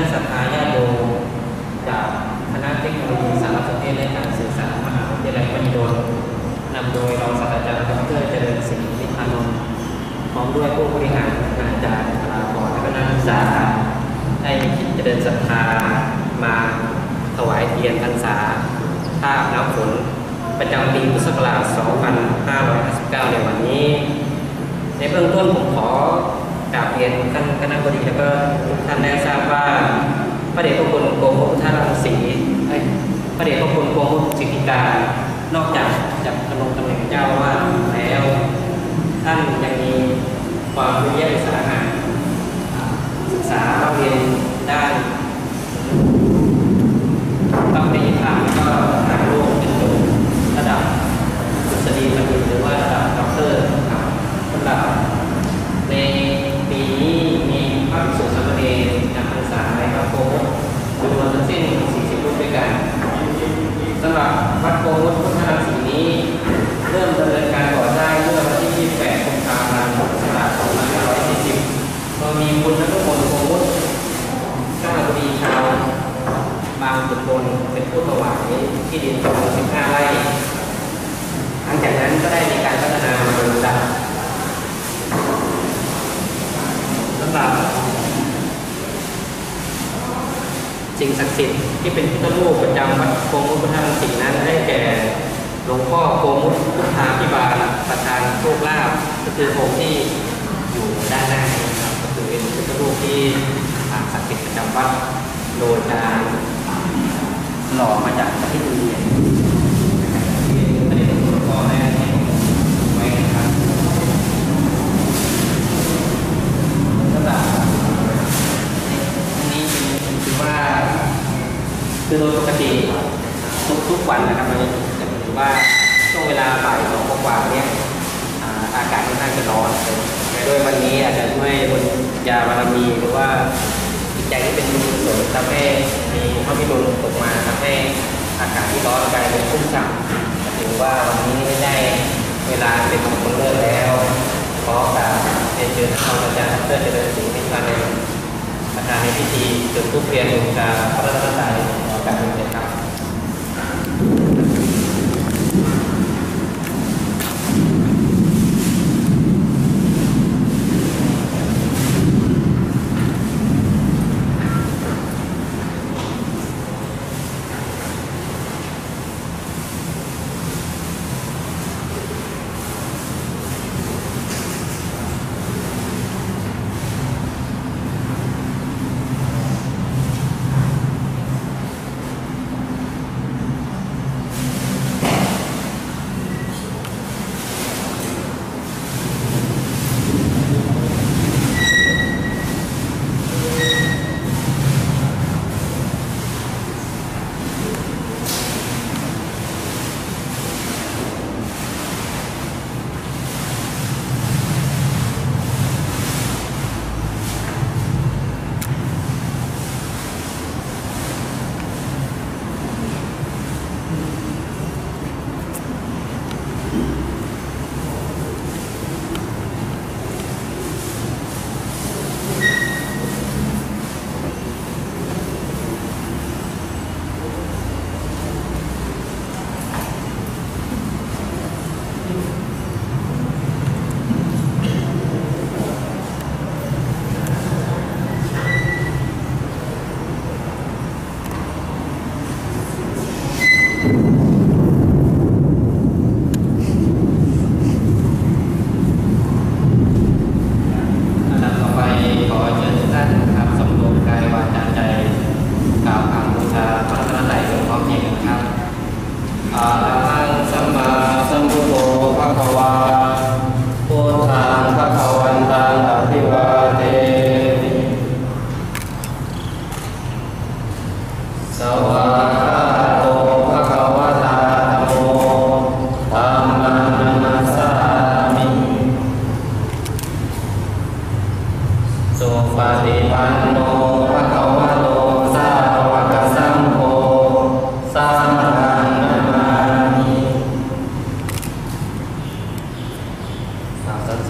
ศรัทธาญาติโยมจากคณะเทคโนโลยีสารสนเทศและการสื่อสารมหาวิทยาลัยมหิดลนำโดยรองศาสตราจารย์ดร.เจริญศรีนิพพานนท์พร้อมด้วยผู้บริหารคณาจารย์คณะกรและคณะนักศึกษาได้มีจิตเจริญศรัทธามาถวายเทียนพรรษาท่าน้ำฝนประจำปีพุทธศักราช 2559 ในวันนี้ในเบื้องต้นผมขอกราบเรียนท่านคณบดีและก็ทุกท่านได้ทราบว่าพระเดชพระคุณกรมพระพุทธรังสีพระเดชพระคุณกรมพระพุทธสิทธิการนอกจากจะดำรงตำแหน่งเจ้าว่าแล้วท่านยังมีความวิริยะอุตสาหะศึกษาเรียนด้านต้องปริญญาและก็ทางโลกเป็นจบระดับดุษฎีบัณฑิตหรือว่าระดับด็อกเตอร์สำหรับในปีนี้มีพระภิกษุสามเณรจำพรรษาในพระโพธิ์จำนวนทั้งสิ้น40 รูปด้วยกันสำหรับวัดโพธิ์พุทธรังสีนี้เริ่มดำเนินการก่อสร้างเมื่อวันที่ 28 กุมภาพันธ์ 2540 โดยมีคุณนฤมล โพธิ์พุทธเจ้าบดีชาวบางขุนพลเป็นผู้ถวายที่ดินจำนวน15 ไร่หลังจากนั้นก็ได้มีการพัฒนาโดยลำดับสำหรับสิ่งศักดิ์สิทธิ์ที่เป็นพุทธรูปประจำวัดโพธิ์พุทธรังสีนั้นได้แก่หลวงพ่อโกมุตพุทธาภิบาลประธานโชคลาภก็คือองค์ที่อยู่ด้านหน้าครับก็คือเป็นพุทธรูปที่ศักดิ์สิทธิ์ประจำวัดโดยการหล่อมาจากประเทศอินเดียที่ประเทศหลวงพ่อแม่ให้ไว้นะครับสำหรับอันนี้คือว่าคือโดยปกติทุกวันนะครับมันจะถือว่าช่วงเวลาบ่าย2 กว่าเนี่ยอากาศค่อนข้างจะร้อนแต่ด้วยวันนี้อาจจะด้วยบุญญาบารมีหรือว่าจิตใจที่เป็นบุญกุศลทำให้มีพระพิรุณตกมาทำให้อากาศที่ร้อนกลายเป็นชุ่มฉ่ำถือว่าวันนี้ได้เวลาเป็นมงคลเลิกแล้วขอการเรียนเชิญท่านอาจารย์ดร.เจริญศรีนิพพานนท์ประธานในพิธีจุดธูปเทียนบูชาพระรัตนตรัยขอการเรียนเชิญครับ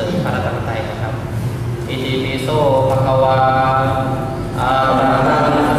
อิติปิโสภะคะวาอะระหัง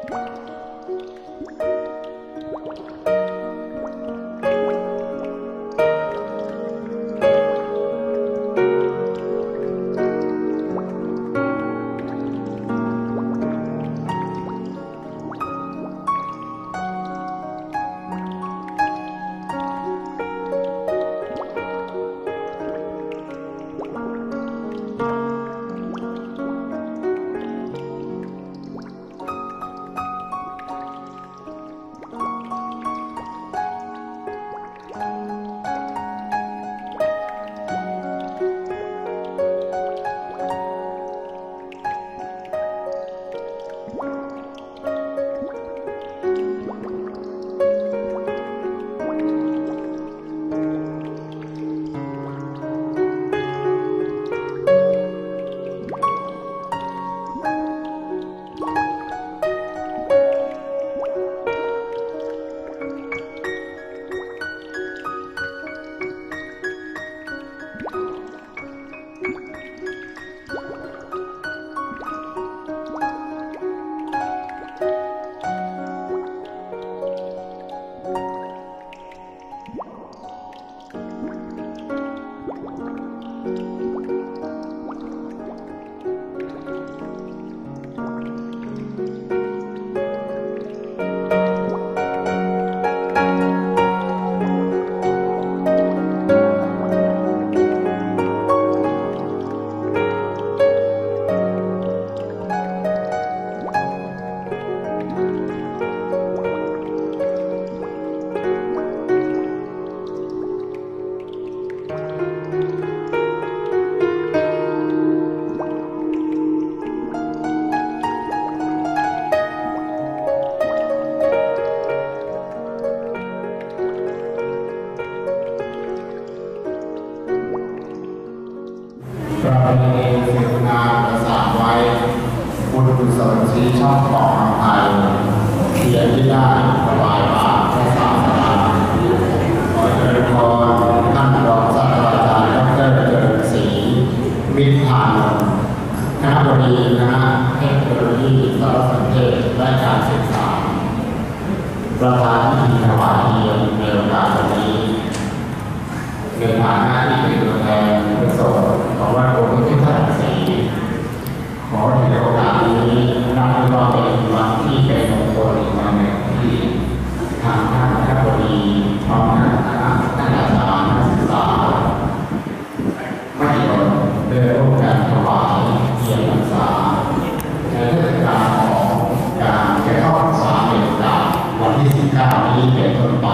ประเพณีสืบนาประสานไว้บุญกุศลชี้ช่องของอภัยเทียนที่ได้ถวายบาตรพระศาสดาขอเจริญพรท่านรองศาสตราจารย์ดร.เจริญศรีวิทานนท์คณะบดีคณะเทคโนโลยีสารสนเทศและการศึกษาประธานพิธีถวายเทียนในโอกาสนี้ในฐานะที่เป็นตัวแทนผู้ส่งของวัดโพธิพุทธรังสีขอในโอกาสนี้นับว่าเป็นวันที่เป็นมงคลอีกวันหนึ่งที่ทางท่านคณะบดีพร้อมทั้งคณะอาจารย์นักศึกษาไม่ยอมได้ร่วมกันถวายเทียนพรรษาในเทศกาลของการแก่เข้าพรรษาเป็นวันที่19นี้เป็นต้นไป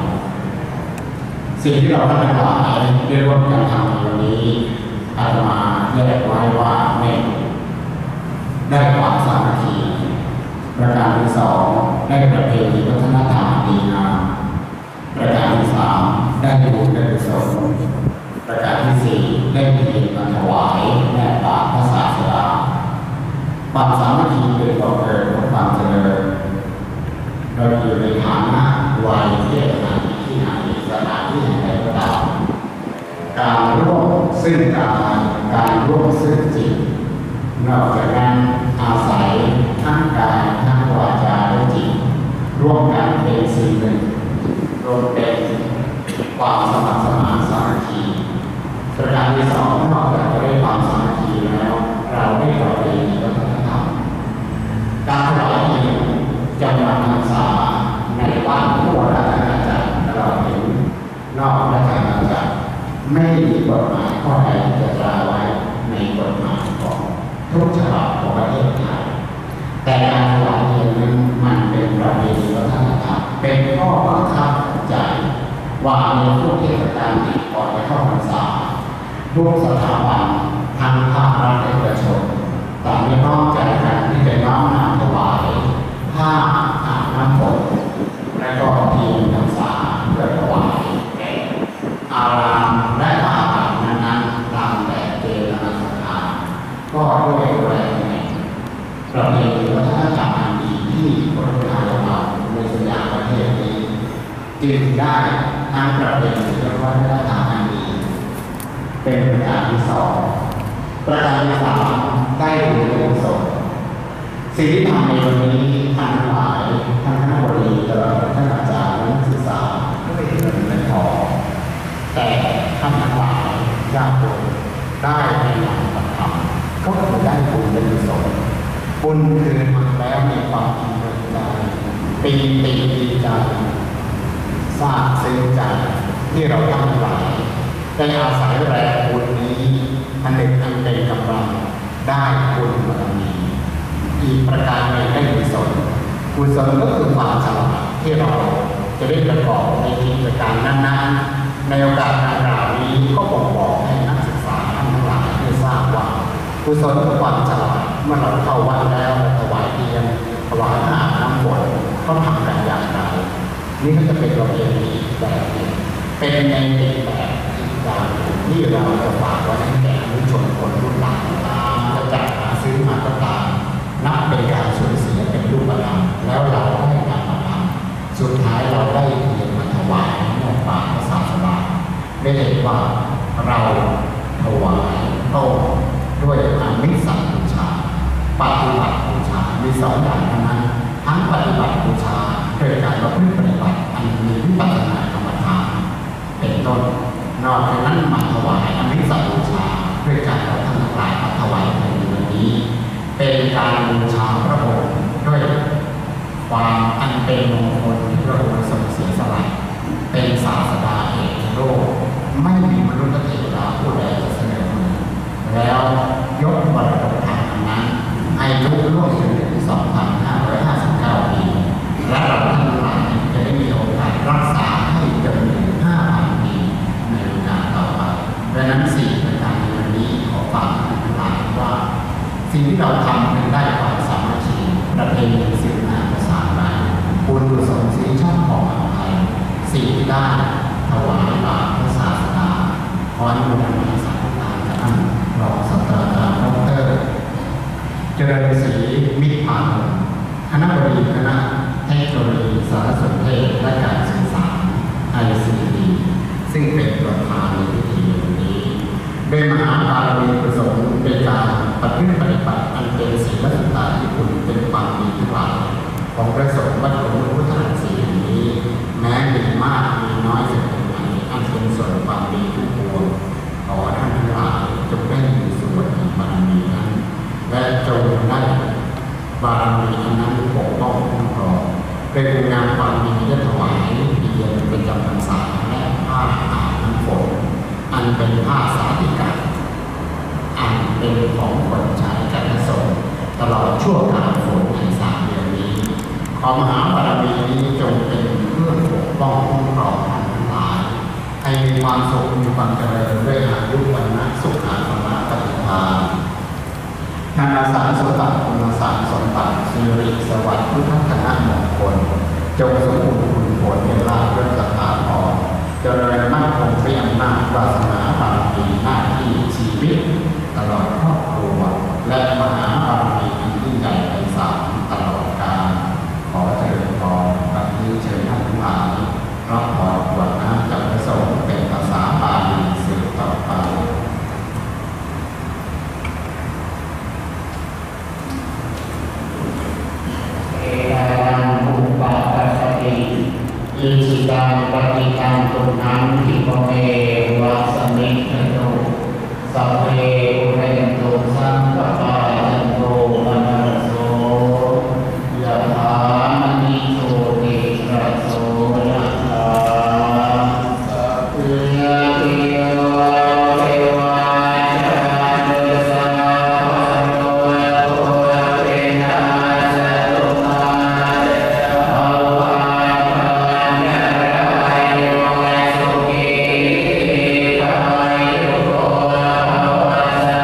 สิ่งที่เราทั้งหลายได้ร่วมกันทำในวันนี้อาตมาแยกไว้ว่าหนึ่งได้ความสามัคคีประการที่สองได้ประเพณีวัฒนธรรมดีงามประการที่สามได้บุญได้กุศลประการที่สี่ได้เพียรมาถวายแม่บาตรพระศาสดาความสามัคคีเป็นบ่อเกิดของความเจริญเราอยู่ในฐานะวัยเพศไหนที่ไหนสถานที่แห่งใดก็ตามการร่วมซึ่งการร่วมซึ่งจิตนอกจากนั้นอาศัยทั้งกายทั้งวาจาและจิตร่วมกันเป็นสิ่งหนึ่งรวมเป็นความสมัครสมานสามัคคีประการที่สองนอกจากจะได้ความสามัคคีแล้วเราได้ประเพณีวัฒนธรรมการถวายเทียนจำนวนพรรษาในวัดทั่วราชอาณาจักรเราเห็นนอกราชอาณาจักรไม่มีกฎหมายข้อใดจะตราไว้ในกฎหมายของทุกฉบับของประเทศไทยแต่การถวายเทียนนั้นมันเป็นประเพณีวัฒนธรรมเป็นข้อบังคับใจว่าในช่วงเทศกาลที่ก่อนจะเข้าพรรษาทุกสถาบันทางภาครัฐและเอกชนต่างมีน้อมใจกันที่จะน้อมนำถวายผ้าอาบน้ำฝนและก็เทียนพรรษาเพื่อถวายแก่อารามและอาบนั้นตามแบบเจตนาศรัทธาก็ด้วยแรงแห่งประเพณีวัฒนธรรมอันดีที่คนไทยเราในสยามประเทศนี้จึงได้ทั้งประเพณีและวัฒนธรรมอันดีเป็นประการที่สองประการที่สามได้บุญกุศลสิ่งที่ทำในวันนี้ท่านทั้งหลายท่านคณบดีตลอดท่านอาจารย์นักศึกษาก็ไม่เงินไม่พอแต่ท่านทั้งหลายญาติโยมได้ในหลักธรรมก็คือได้บุญเป็นกุศลบุญคือทำแล้วมีความอิ่มเอิบใจปีติดีใจทราบซึ้งใจที่เราทั้งหลายได้อาศัยแรงบุญนี้อันหนึ่งอันเป็นกำลังได้บุญบารมีอีกประการหนึ่งได้กุศลกุศลก็คือความฉลาดที่เราจะได้ประกอบในกิจการนั้นๆในโอกาสดังกล่าวนี้ก็บอกให้นักศึกษาทั้งหลายได้ทราบว่ากุศลคือความฉลาดเมื่อเราเข้าวัดแล้วถวายเทียนถวายอาหารน้ำฝนเขาทำกันอย่างไรนี่ก็จะเป็นประเพณีแบบนี้เป็นในแบบอีกอย่างที่เราจะฝากไว้ให้แก่ผู้ชนคนรุ่นหลังจะจัดหาซื้อมาก็ตามนับเป็นการสูญเสียเป็นรูปธรรมแล้วเราได้การมาทำสุดท้ายเราได้เทียนมาถวายมอบปากพระศาสดาได้เห็นว่าเราถวายโต้ด้วยอามิสบูชาปฏิบัติบูชามีสองอย่างนั้นทั้งปฏิบัติบูชาด้วยการประพฤติปฏิบัติอันมีวิปัสสนากรรมฐานเป็นต้นนอกจากนั้นมาถวายอามิสบูชาด้วยการเราทั้งหลายมาถวายในวันนี้เป็นการบูชาพระองค์ด้วยความอันเป็นมงคลที่พระองค์ทรงเสียสละเป็นศาสดาเอกโลกไม่มีมนุษย์เทวดาผู้ใดจะเสนอมือแล้วยกมรดกทางนั้นอายุร่วมถึง 2,559 ปีและเราทั้งหลายจะได้มีโอกาสรักษาให้จนถึง 5,000 ปีในโอกาสต่อไปดังนั้นสิ่งประการในวันนี้ขอฝากทั้งหลายว่าสิ่งที่เราทำเป็นได้ความสามัคคีประเพณีสืบนาภาษาไทยบุญกุศลสิ่งชอบของไทยสิ่งที่ได้ถวายบาตรพระศาสดาขออนุโมทนาสาธุการท่านรองศาสตราจารย์ดร.เจริญศรีมิตรพานนท์คณบดีคณะเทคโนโลยีสารสนเทศและการสื่อสาร ICT ซึ่งเป็นประธานในพิธีวันนี้ด้วยมหาบารมีกุศลเป็นการปฏิบัติอันเป็นศีลสุตตะที่คุณเป็นความดีทั้งหลายของพระสงฆ์วัดหลวงพุทธรังสีแห่งนี้แม้มีมากมีน้อยสักเพียงไหนอันเป็นส่วนความดีทุกปวงขอท่านทั้งหลายจงได้มีส่วนในบารมีนั้นและจงได้บารมีนั้นปกป้องคุ้มครองเป็นงานความดีและถวายเพียรประจำพรรษาและผ้าอาบน้ำฝนอันเป็นผ้าสาธิกาอันเป็นของคนใช้แก่พระสงฆ์ตลอดชั่วกาลฝนใน3 เดือนนี้ขอมหาบารมีนี้จงเป็นเครื่องปกป้องคุ้มครองท่านทั้งหลายให้มีความสุขมีความเจริญด้วยอายุวันนะสุขอาภรณ์ปฏิภาณธนสารสมบัติคุณสารสมบัติสิริสวัสดิ์พุทธคณะมงคลจงสมบูรณ์ผลผลในลาภเรื่องสถาพรเจริญมั่นคงด้วยอำนาจวาสนาบารมีหน้าที่ชีวิตตลอดครอบครัวและมหาบารมีอันยิ่งใหญ่ไพศาลตลอดกาลขอเจริญพรบัดนี้เชิญท่านทั้งหลายรับพรกรวดน้ำจากพระสงฆ์เป็นภาษาบาลีสืบต่อไปอิจิตังปฏิตังตุนังทิปเมวะสมิจฉโนสัพเพอุเรนตุสังกปาจันโทปนะระโสยะถามณิโชติระโสยะถาสัพเพติโยเทวาจารุสัพพะโลโตเรนะสัตตุมาเ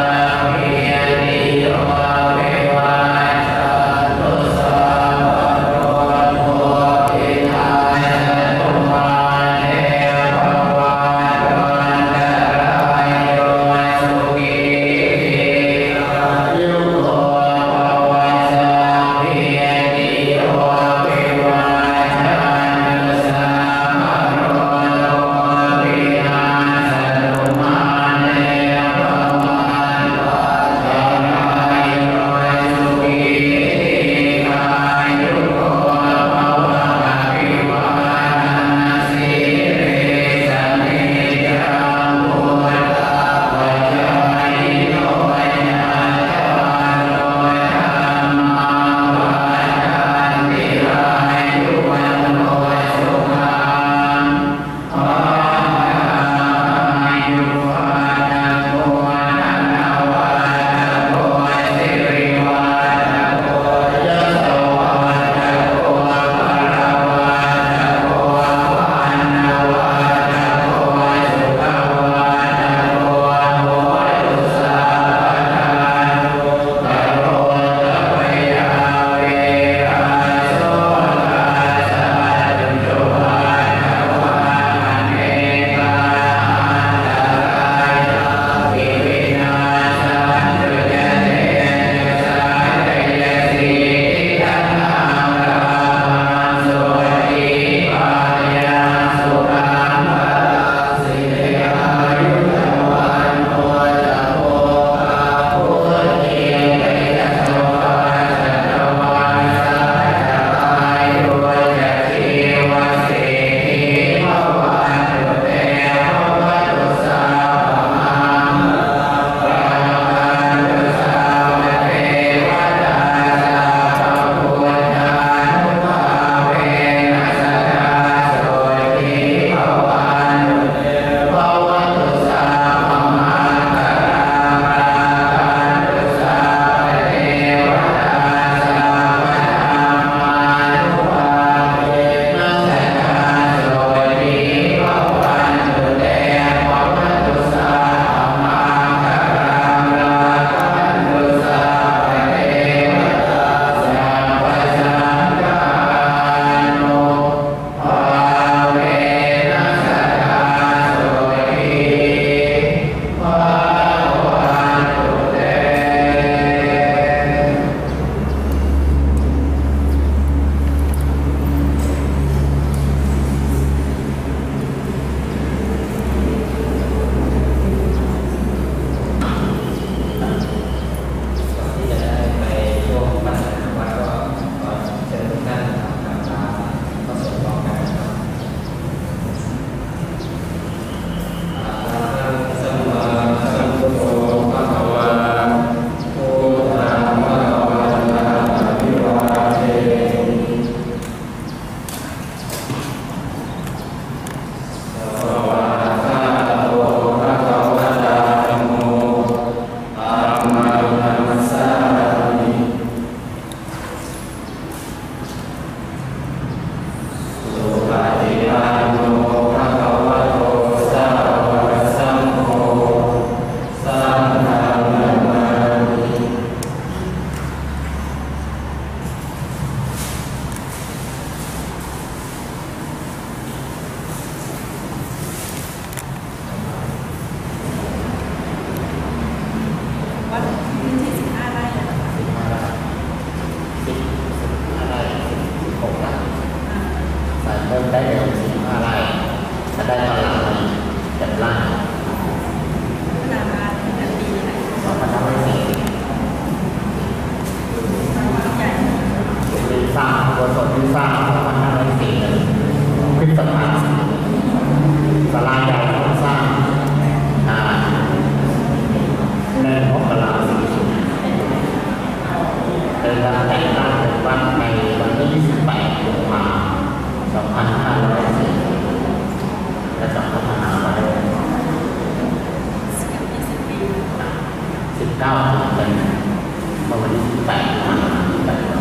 9 ปีเป็นเมื่อวันที่8 ตุลาคม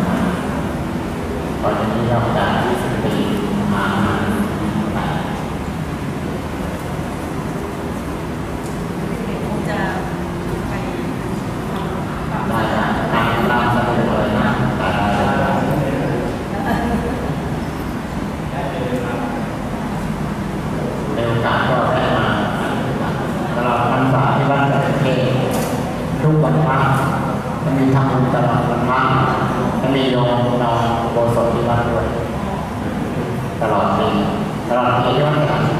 ตอนนี้เราจะ20 ปีมาจะไปทำได้ตามสะดวกเลยนะในโอกาสก็ได้มาตลอดพรรษาที่วัดจันทร์เทศทุกวันพระจะมีทำบุญตลอดวันพระจะมีโยมนอนโบสถ์ที่วัดด้วยตลอดปีที่วัดจันทร์